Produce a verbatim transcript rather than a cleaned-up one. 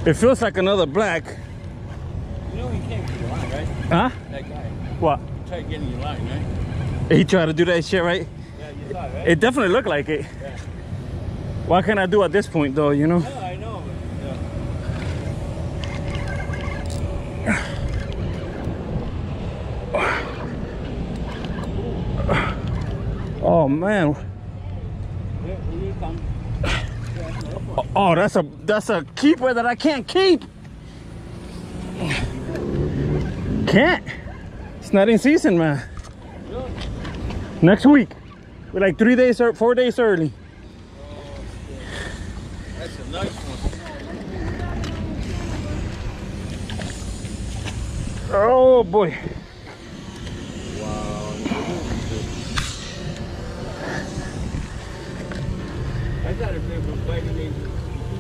It feels like another black. You know he can't get your line, right? Huh? That guy. What? He tried getting your line, right? He tried to do that shit, right? Yeah, you saw it, right? It definitely looked like it. Yeah. What can I do at this point, though, you know? Yeah, I know. Yeah. Oh, man. Oh, that's a that's a keeper that I can't keep. Can't. It's not in season, man. Really? Next week. We're like three days or four days early. Oh, that's a nice one. Oh boy. Wow. I thought if they were biting into